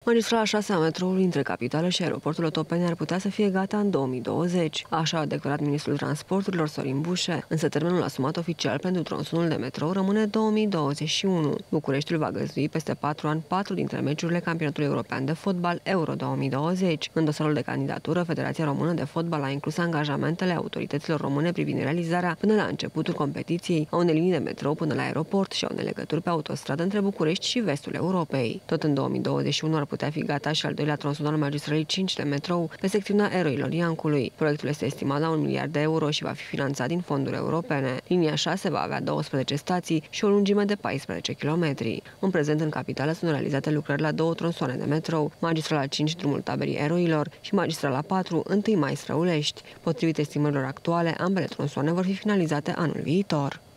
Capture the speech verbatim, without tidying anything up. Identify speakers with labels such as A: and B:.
A: Magistrala șase a metroului între capitală și aeroportul Otopeni ar putea să fie gata în două mii douăzeci. Așa a declarat ministrul transporturilor Sorin Bușe, însă termenul asumat oficial pentru tronsonul de metrou rămâne două mii douăzeci și unu. Bucureștiul va găzdui peste patru ani patru dintre meciurile campionatului european de fotbal Euro două mii douăzeci. În dosarul de candidatură, Federația Română de Fotbal a inclus angajamentele autorităților române privind realizarea până la începutul competiției a unei linii de metrou până la aeroport și a unei legături pe autostradă între București și vestul Europei. Tot în două mii douăzeci și unu ar putea fi gata și al doilea tronson al magistralei cinci de metrou pe secțiunea Eroilor Iancului. Proiectul este estimat la un miliard de euro și va fi finanțat din fonduri europene. Linia șase va avea douăsprezece stații și o lungime de paisprezece kilometri. În prezent, în capitală sunt realizate lucrări la două tronsoane de metrou, magistrala cinci, drumul Taberii Eroilor, și magistrala patru, întâi Mai Străulești. Potrivit estimărilor actuale, ambele tronsoane vor fi finalizate anul viitor.